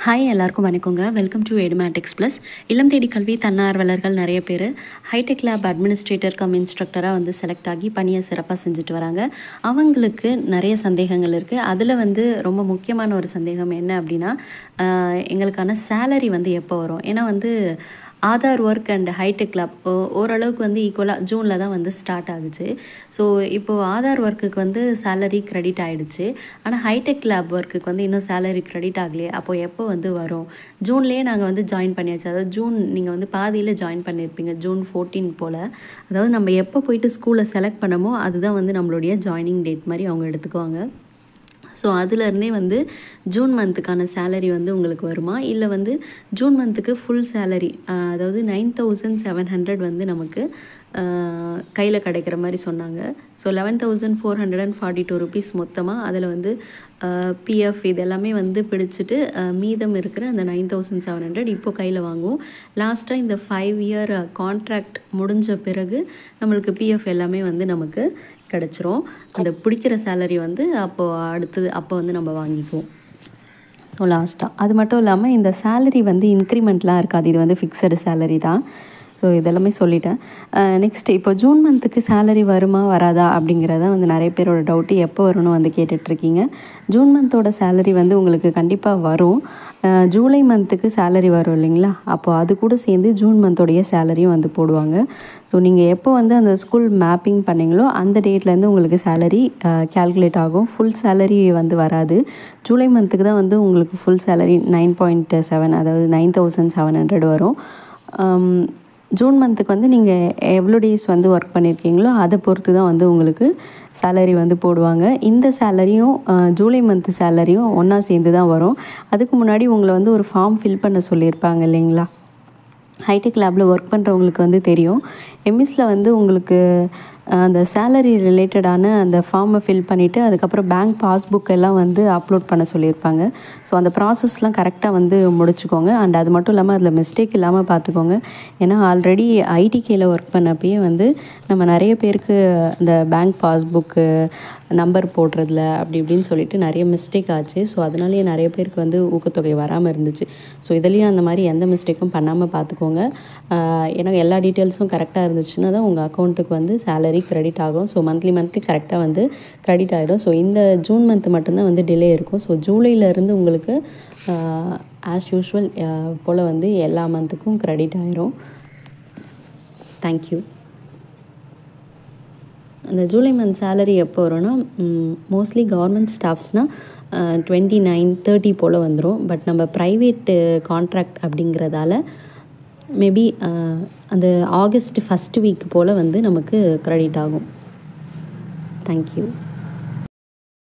Hi எல்லாருக்கும் வணக்கங்க. Welcome to Edumatics plus. இல்லம் தேடி கல்வி தன்னார்வலர்கள் நிறைய பேர் ஹைடெக் லேப் அட்மினிஸ்ட்ரேட்டர் கம் இன்ஸ்ட்ரக்டராக செலக்ட் ஆகி பணியை சிறப்பாக செஞ்சுட்டு வராங்க. அவங்களுக்கு நிறைய சந்தேகங்கள் இருக்குது. அதில் ரொம்ப முக்கியமான ஒரு சந்தேகம் என்ன அப்படின்னா, எங்களுக்கான சேலரி எப்போ வரும்? ஏன்னா Aadhaar work and hitech lab ஓரளவுக்கு ஈக்குவலாக ஜூனில் தான் ஸ்டார்ட் ஆகுச்சு. ஸோ இப்போது ஆதார் ஒர்க்குக்கு சேலரி க்ரெடிட் ஆகிடுச்சு. ஆனால் ஹைடெக் லேப் ஒர்க்குக்கு இன்னும் சேலரி க்ரெடிட் ஆகலையே. அப்போது எப்போ வரும்? ஜூன்லேயே நாங்கள் ஜாயின் பண்ணியாச்சு. அதாவது ஜூன் நீங்கள் பாதியில் ஜாயின் பண்ணியிருப்பீங்க, ஜூன் 14 போல். அதாவது நம்ம எப்போ போயிட்டு ஸ்கூலில் செலக்ட் பண்ணமோ அதுதான் நம்மளுடைய ஜாயினிங் டேட் மாதிரி அவங்க எடுத்துக்குவாங்க. ஸோ அதிலருந்தே ஜூன் மந்த்துக்கான சேலரி உங்களுக்கு வருமா, இல்லை ஜூன் மந்த்துக்கு ஃபுல் சேலரி அதாவது 9,700 நமக்கு கையில் கிடைக்கிற மாதிரி சொன்னாங்க. ஸோ 11,442 ருபீஸ் மொத்தமாக. அதில் பிஎஃப் இது எல்லாமே பிடிச்சிட்டு மீதம் இருக்கிற அந்த 9,700 இப்போ கையில் வாங்குவோம். லாஸ்ட்டாக இந்த 5 இயர் கான்ட்ராக்ட் முடிஞ்ச பிறகு நம்மளுக்கு பிஎஃப் எல்லாமே நமக்கு கிடச்சிரும். அந்த பிடிக்கிற சேலரி அப்போது அடுத்தது அப்போ நம்ம வாங்கிக்குவோம். ஸோ லாஸ்ட்டாக அது மட்டும் இல்லாமல் இந்த சேலரி இன்க்ரிமெண்ட்லாம் இருக்காது. இது ஃபிக்ஸடு சேலரி தான். ஸோ இதெல்லாமே சொல்லிட்டேன். நெக்ஸ்ட் இப்போ ஜூன் மந்த்துக்கு சேலரி வருமா வராதா அப்படிங்கிறத நிறைய பேரோட டவுட்டு. எப்போ வரும்னு கேட்டுட்ருக்கீங்க. ஜூன் மந்தோட சேலரி உங்களுக்கு கண்டிப்பாக வரும். ஜூலை மந்த்துக்கு சேலரி வரும் இல்லைங்களா, அப்போது அது கூட சேர்ந்து ஜூன் மந்தோடைய சேலரியும் போடுவாங்க. ஸோ நீங்கள் எப்போ அந்த ஸ்கூல் மேப்பிங் பண்ணிங்களோ அந்த டேட்லேருந்து உங்களுக்கு சேலரி கேல்குலேட் ஆகும். ஃபுல் சேலரி வராது. ஜூலை மந்த்துக்கு தான் உங்களுக்கு ஃபுல் சேலரி 9.7 அதாவது 9,700 வரும். ஜூன் மந்த்துக்கு நீங்கள் எவ்வளோ டேஸ் ஒர்க் பண்ணியிருக்கீங்களோ அதை பொறுத்து தான் உங்களுக்கு சேலரி போடுவாங்க. இந்த சேலரியும் ஜூலை மந்த்து சேலரியும் ஒன்றா சேர்ந்து தான் வரும். அதுக்கு முன்னாடி உங்களை ஒரு ஃபார்ம் ஃபில் பண்ண சொல்லியிருப்பாங்க இல்லைங்களா. ஹைடெக் லேபில் ஒர்க் பண்ணுறவங்களுக்கு தெரியும். எம்எஸில் உங்களுக்கு அந்த சேலரி ரிலேட்டடான அந்த ஃபார்மை ஃபில் பண்ணிவிட்டு அதுக்கப்புறம் பேங்க் பாஸ்புக் எல்லாம் அப்லோட் பண்ண சொல்லியிருப்பாங்க. ஸோ அந்த ப்ராசஸ்லாம் கரெக்டாக முடிச்சுக்கோங்க. அண்ட் அது மட்டும் இல்லாமல் அதில் மிஸ்டேக் இல்லாமல் பார்த்துக்கோங்க. ஏன்னா ஆல்ரெடி ஐடிகேயில் ஒர்க் பண்ணப்பயே நம்ம நிறைய பேருக்கு இந்த பேங்க் பாஸ்புக்கு நம்பர் போடுறதுல அப்படி இப்படின்னு சொல்லிட்டு நிறைய மிஸ்டேக் ஆச்சு. ஸோ அதனாலேயே நிறைய பேருக்கு ஊக்கத்தொகை வராமல் இருந்துச்சு. ஸோ இதுலேயும் அந்த மாதிரி எந்த மிஸ்டேக்கும் பண்ணாமல் பார்த்துக்கோங்க. ஏன்னா எல்லா டீட்டெயில்ஸும் கரெக்டாக இருந்துச்சுன்னா தான் உங்கள் அக்கௌண்ட்டுக்கு சேலரி கிரெடிட் ஆகும். ஸோ மந்த்லி கரெக்டாக கிரெடிட் ஆகிடும். ஸோ இந்த ஜூன் மந்த் மட்டும்தான் டிலே இருக்கும். ஸோ ஜூலையிலேருந்து உங்களுக்கு ஆஸ் யூஷுவல் போல் எல்லா மந்த்துக்கும் கிரெடிட் ஆகிரும். தேங்க்யூ. அந்த ஜூலை மந்த் சேலரி எப்போ வரும்னா மோஸ்ட்லி கவர்மெண்ட் ஸ்டாஃப்ஸ்னால் 29-30 போல் வந்துடும். பட் நம்ம ப்ரைவேட்டு கான்ட்ராக்ட் அப்படிங்கிறதால மேபி அந்த ஆகஸ்ட் ஃபஸ்ட் வீக் போல் நமக்கு கிரெடிட் ஆகும். தேங்க்யூ.